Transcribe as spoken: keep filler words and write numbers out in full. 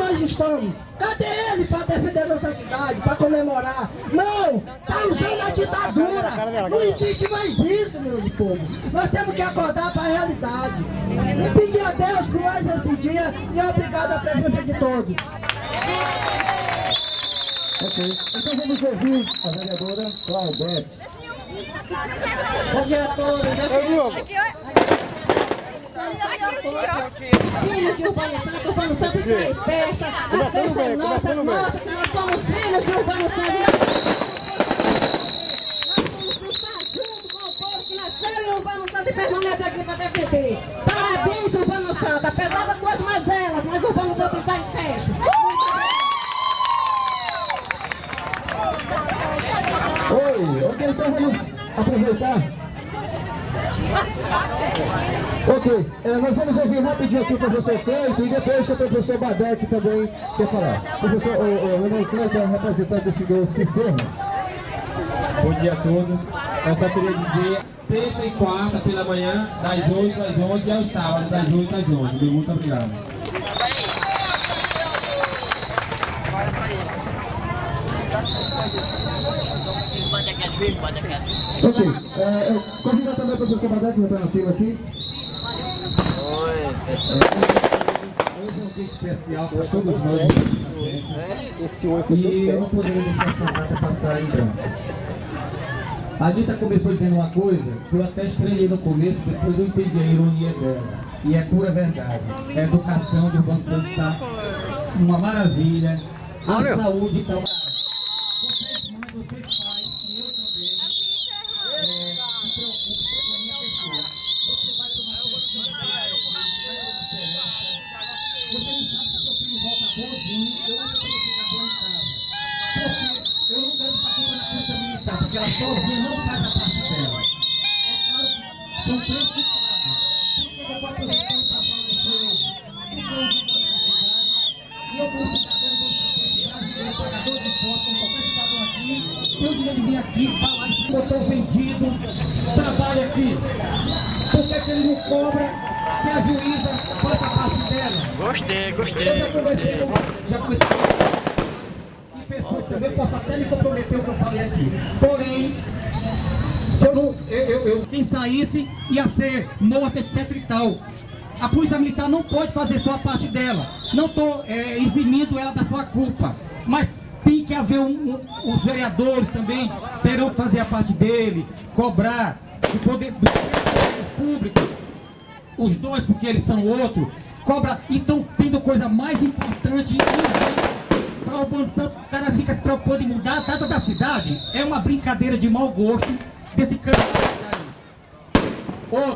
nós estamos. Cadê ele para defender nossa cidade, para comemorar? Não, tá usando a ditadura. Não existe mais isso, meu povo. Nós temos que acordar para a realidade. E pedir a Deus por mais esse dia e obrigado à presença de todos. Ok, então vamos ouvir a vereadora Claudete. Bom dia a todos. Filhos de Urbano Santo, Urbano Santo está em festa. A festa é nossa, nossa, que nós somos filhos de Urbano Santo. Nós vamos estar junto com o povo que nasceu em Urbano Santo e permanece aqui para defender. Parabéns, Urbano Santo. Apesar das duas mazelas, mas Urbano Santo está em festa. Oi, ok, então vamos aproveitar. Ok, é, nós vamos ouvir rapidinho aqui o professor Cleito e depois o professor Badek também quer falar. Professor, o, o irmão Cleito é representante do senhor Cicerra. Bom dia a todos. Eu só queria dizer, terça e quarta pela manhã, das oito às onze e aos sábados, das oito às onze. Muito obrigado. Ok, é, eu convido também o professor Badek que está na fila aqui. Oi, pessoal. Hoje é um dia especial para todos nós. Esse oi foi E eu não poderia deixar essa data passar em branco. A Dita começou dizendo uma coisa que eu até estranhei no começo, depois eu entendi a ironia dela. E é pura verdade. A educação de Urbano Santo está uma maravilha. A saúde está uma... Vocês mães, vocês pais, e eu também, é, se preocupem com a minha pessoa. Você vai tomar certinho, você não sabe se seu filho volta bonzinho, eu não sei se ele fica bom em casa. Porque eu não quero estar culpa na polícia militar, porque ela sozinha não faz a parte dela. É claro que são preocupados. Porque eu vou aproveitar e passar no show. Porque eu vou na minha cidade. E eu vou cidadão do brasileiro, pagador de foto, como qualquer cidadão aqui. Eu devia vir aqui falar que botou vendido, trabalha aqui. Por que ele não cobra que a juíza faça a parte dela? Gostei, gostei. Eu já conversei, já conversei com pessoas, eu posso até me comprometer o que eu falei aqui. Porém, se eu não, eu, eu, eu, quem saísse ia ser morto, etc e tal. A polícia militar não pode fazer só a parte dela. Não estou é, eximindo ela da sua culpa. Mas tem que haver um, um, os vereadores também terão que fazer a parte dele, cobrar, o poder público, os dois, porque eles são outro, cobra. Então, tendo coisa mais importante para o Urbano Santo, o cara fica se preocupando em mudar a data da cidade. É uma brincadeira de mau gosto desse cara.